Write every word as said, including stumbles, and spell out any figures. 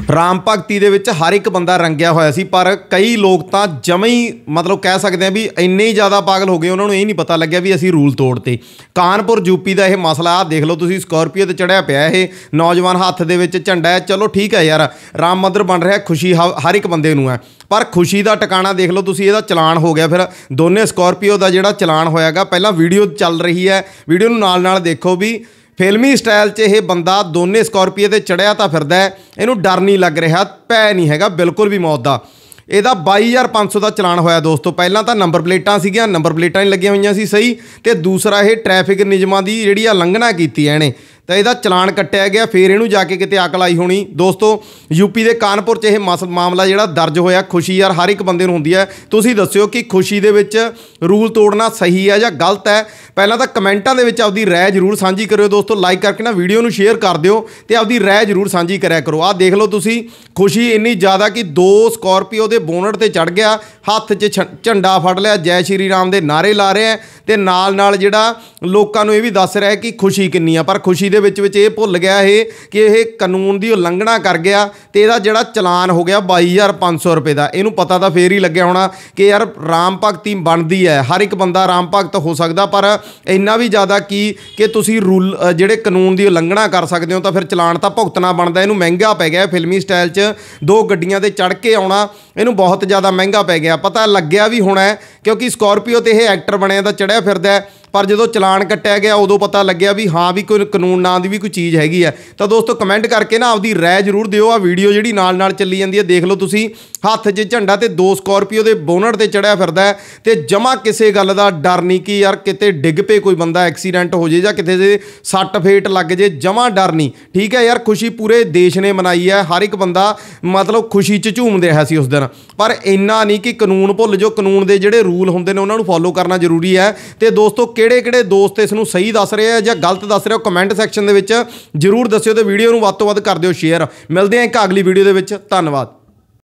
ਰਾਮ ਭਗਤੀ ਦੇ ਵਿੱਚ ਹਰ ਇੱਕ ਬੰਦਾ ਰੰਗਿਆ ਹੋਇਆ ਸੀ, ਪਰ ਕਈ ਲੋਕ ਤਾਂ ਜਮਾਂ ਹੀ ਮਤਲਬ ਕਹਿ ਸਕਦੇ ਆ ਵੀ ਇੰਨੇ ਹੀ ਜ਼ਿਆਦਾ ਪਾਗਲ ਹੋ ਗਏ, ਉਹਨਾਂ ਨੂੰ ਇਹ ਨਹੀਂ ਪਤਾ ਲੱਗਿਆ ਵੀ ਅਸੀਂ ਰੂਲ ਤੋੜਤੇ। ਕਾਨਪੁਰ ਯੂਪੀ ਦਾ ਇਹ ਮਸਲਾ, ਆਹ ਦੇਖ ਲਓ ਤੁਸੀਂ, ਸਕਾਰਪੀਓ ਤੇ ਚੜਿਆ ਪਿਆ ਇਹ ਨੌਜਵਾਨ, ਹੱਥ ਦੇ ਵਿੱਚ ਝੰਡਾ ਹੈ। ਚਲੋ ਠੀਕ ਹੈ ਯਾਰ, ਰਾਮ ਮੰਦਰ ਬਣ ਰਿਹਾ, ਖੁਸ਼ੀ ਹਰ ਇੱਕ ਬੰਦੇ ਨੂੰ ਹੈ, ਪਰ ਖੁਸ਼ੀ ਦਾ ਟਿਕਾਣਾ ਦੇਖ ਲਓ ਤੁਸੀਂ, ਇਹਦਾ ਚਲਾਨ ਹੋ ਗਿਆ। ਫਿਰ ਦੋਨੇ ਸਕਾਰਪੀਓ ਦਾ ਜਿਹੜਾ ਚਲਾਨ ਹੋਇਆਗਾ, ਪਹਿਲਾਂ ਵੀਡੀਓ ਚੱਲ ਰਹੀ ਹੈ, ਵੀਡੀਓ ਨੂੰ ਨਾਲ ਨਾਲ ਦੇਖੋ ਵੀ ਫਿਲਮੀ ਸਟਾਈਲ 'ਚ ਇਹ ਬੰਦਾ ਦੋਨੇ ਸਕਾਰਪੀਓ 'ਤੇ ਚੜਿਆ ਤਾਂ ਫਿਰਦਾ ਹੈ, ਇਹਨੂੰ ਡਰ ਨਹੀਂ ਲੱਗ ਰਿਹਾ, ਭੈ ਨਹੀਂ ਹੈਗਾ ਬਿਲਕੁਲ ਵੀ ਮੌਤ ਦਾ। ਇਹਦਾ ਬਾਈ ਹਜ਼ਾਰ ਪੰਜ ਸੌ ਦਾ ਚਲਾਨ ਹੋਇਆ ਦੋਸਤੋ। ਪਹਿਲਾਂ ਤਾਂ ਨੰਬਰ ਪਲੇਟਾਂ ਸੀਗੀਆਂ, ਨੰਬਰ ਪਲੇਟਾਂ ਨਹੀਂ ਲੱਗੀਆਂ ਹੋਈਆਂ ਸੀ ਸਹੀ, ਅਤੇ ਦੂਸਰਾ ਇਹ ਟ੍ਰੈਫਿਕ ਨਿਯਮਾਂ ਦੀ ਜਿਹੜੀ ਆ ਉਲੰਘਣਾ ਕੀਤੀ ਹੈ ਇਹਨੇ, ਤਾਂ ਇਹਦਾ ਚਲਾਨ ਕੱਟਿਆ ਗਿਆ। ਫਿਰ ਇਹਨੂੰ ਜਾ ਕੇ ਕਿਤੇ ਅਕਲ ਆਈ ਹੋਣੀ ਦੋਸਤੋ। ਯੂਪੀ ਦੇ ਕਾਨਪੁਰ 'ਚ ਇਹ ਮਸ ਮਾਮਲਾ ਜਿਹੜਾ ਦਰਜ ਹੋਇਆ। ਖੁਸ਼ੀ ਯਾਰ ਹਰ ਇੱਕ ਬੰਦੇ ਨੂੰ ਹੁੰਦੀ ਹੈ, ਤੁਸੀਂ ਦੱਸਿਓ ਕਿ ਖੁਸ਼ੀ ਦੇ ਵਿੱਚ ਰੂਲ ਤੋੜਨਾ ਸਹੀ ਹੈ ਜਾਂ ਗਲਤ ਹੈ। ਪਹਿਲਾਂ ਤਾਂ ਕਮੈਂਟਾਂ ਦੇ ਵਿੱਚ ਆਪਦੀ ਰਾਏ ਜ਼ਰੂਰ ਸਾਂਝੀ ਕਰਿਓ ਦੋਸਤੋ, ਲਾਈਕ ਕਰਕੇ ਨਾ ਵੀਡੀਓ ਨੂੰ ਸ਼ੇਅਰ ਕਰ ਦਿਓ ਅਤੇ ਆਪਦੀ ਰਾਏ ਜ਼ਰੂਰ ਸਾਂਝੀ ਕਰਿਆ ਕਰੋ। ਆਹ ਦੇਖ ਲਓ ਤੁਸੀਂ, ਖੁਸ਼ੀ ਇੰਨੀ ਜ਼ਿਆਦਾ ਕਿ ਦੋ ਸਕਾਰਪੀਓ ਦੇ ਬੋਨਟ 'ਤੇ ਚੜ੍ਹ ਗਿਆ, ਹੱਥ 'ਚ ਝੰਡਾ ਫੜ ਲਿਆ, ਜੈ ਸ਼੍ਰੀ ਰਾਮ ਦੇ ਨਾਅਰੇ ਲਾ ਰਿਹਾ, ਅਤੇ ਨਾਲ ਨਾਲ ਜਿਹੜਾ ਲੋਕਾਂ ਨੂੰ ਇਹ ਵੀ ਦੱਸ ਰਿਹਾ ਕਿ ਖੁਸ਼ੀ ਕਿੰਨੀ ਆ। ਪਰ ਖੁਸ਼ੀ ਦੇ ਵਿੱਚ ਵਿੱਚ ਇਹ ਭੁੱਲ ਗਿਆ ਇਹ ਕਿ ਇਹ ਕਾਨੂੰਨ ਦੀ ਉਲੰਘਣਾ ਕਰ ਗਿਆ, ਅਤੇ ਇਹਦਾ ਜਿਹੜਾ ਚਲਾਨ ਹੋ ਗਿਆ ਬਾਈ ਹਜ਼ਾਰ ਪੰਜ ਸੌ ਰੁਪਏ ਦਾ। ਇਹਨੂੰ ਪਤਾ ਤਾਂ ਫੇਰ ਹੀ ਲੱਗਿਆ ਹੋਣਾ ਕਿ ਯਾਰ ਰਾਮ ਭਗਤੀ ਬਣਦੀ ਹੈ, ਹਰ ਇੱਕ ਬੰਦਾ ਰਾਮ ਭਗਤ ਹੋ ਸਕਦਾ, ਪਰ ਇੰਨਾ ਵੀ ਜ਼ਿਆਦਾ ਕੀ ਕਿ ਤੁਸੀਂ ਰੂਲ ਜਿਹੜੇ ਕਾਨੂੰਨ ਦੀ ਉਲੰਘਣਾ ਕਰ ਸਕਦੇ ਹੋ, ਤਾਂ ਫਿਰ ਚਲਾਨ ਤਾਂ ਭੁਗਤਣਾ ਬਣਦਾ। ਇਹਨੂੰ ਮਹਿੰਗਾ ਪੈ ਗਿਆ ਫਿਲਮੀ ਸਟਾਈਲ 'ਚ ਦੋ ਗੱਡੀਆਂ 'ਤੇ ਚੜ੍ਹ ਕੇ ਆਉਣਾ, ਇਹਨੂੰ ਬਹੁਤ ਜ਼ਿਆਦਾ ਮਹਿੰਗਾ ਪੈ ਗਿਆ। ਪਤਾ ਲੱਗਿਆ ਵੀ ਹੋਣਾ ਕਿਉਂਕਿ ਸਕਾਰਪੀਓ 'ਤੇ ਇਹ ਐਕਟਰ ਬਣਿਆ ਤਾਂ ਚੜ੍ਹਿਆ ਫਿਰਦਾ, ਪਰ ਜਦੋਂ ਚਲਾਨ ਕੱਟਿਆ ਗਿਆ ਉਦੋਂ ਪਤਾ ਲੱਗਿਆ ਵੀ ਹਾਂ ਵੀ ਕੋਈ ਕਾਨੂੰਨ ਨਾਂ ਦੀ ਵੀ ਕੋਈ ਚੀਜ਼ ਹੈਗੀ ਹੈ। ਤਾਂ ਦੋਸਤੋ ਕਮੈਂਟ ਕਰਕੇ ਨਾ ਆਪਦੀ ਰਾਏ ਜ਼ਰੂਰ ਦਿਓ। ਆ ਵੀਡੀਓ ਜਿਹੜੀ ਨਾਲ ਨਾਲ ਚੱਲੀ ਜਾਂਦੀ ਹੈ ਦੇਖ ਲਓ ਤੁਸੀਂ, ਹੱਥ 'ਚ ਝੰਡਾ ਤੇ ਦੋ ਸਕਾਰਪੀਓ ਦੇ ਬੋਨਟ 'ਤੇ ਚੜਿਆ ਫਿਰਦਾ ਹੈ, ਤੇ ਜਮਾ ਕਿਸੇ ਗੱਲ ਦਾ ਡਰ ਨਹੀਂ ਕਿ ਯਾਰ ਕਿਤੇ ਡਿੱਗ ਪਏ ਕੋਈ ਬੰਦਾ, ਐਕਸੀਡੈਂਟ ਹੋ ਜੇ ਜਾਂ ਕਿਤੇ ਦੇ ਸੱਟ ਫੇਟ ਲੱਗ ਜੇ, ਜਮਾ ਡਰ ਨਹੀਂ। ਠੀਕ ਹੈ ਯਾਰ, ਖੁਸ਼ੀ ਪੂਰੇ ਦੇਸ਼ ਨੇ ਮਨਾਈ ਹੈ, ਹਰ ਇੱਕ ਬੰਦਾ ਮਤਲਬ ਖੁਸ਼ੀ 'ਚ ਝੂਮ ਰਿਹਾ ਸੀ ਉਸ ਦਿਨ, ਪਰ ਇੰਨਾ ਨਹੀਂ ਕਿ ਕਾਨੂੰਨ ਭੁੱਲ ਜਾਓ। ਕਾਨੂੰਨ ਦੇ ਜਿਹੜੇ ਰੂਲ ਹੁੰਦੇ ਨੇ ਉਹਨਾਂ ਨੂੰ ਫੋਲੋ ਕਰਨਾ ਜ਼ਰੂਰੀ ਹੈ। ਤੇ ਦੋਸਤੋ ਕਿਹੜੇ ਕਿਹੜੇ ਦੋਸਤ ਇਸ ਨੂੰ ਸਹੀ ਦੱਸ ਰਹੇ ਆ ਜਾਂ ਗਲਤ ਦੱਸ ਰਹੇ ਹੋ, ਕਮੈਂਟ ਸੈਕਸ਼ਨ ਦੇ ਵਿੱਚ ਜ਼ਰੂਰ ਦੱਸਿਓ, ਤੇ ਵੀਡੀਓ ਨੂੰ ਵੱਧ ਤੋਂ ਵੱਧ ਕਰ ਦਿਓ ਸ਼ੇਅਰ। ਮਿਲਦੇ ਹਾਂ ਇੱਕ ਅਗਲੀ ਵੀਡੀਓ ਦੇ ਵਿੱਚ, ਧੰਨਵਾਦ।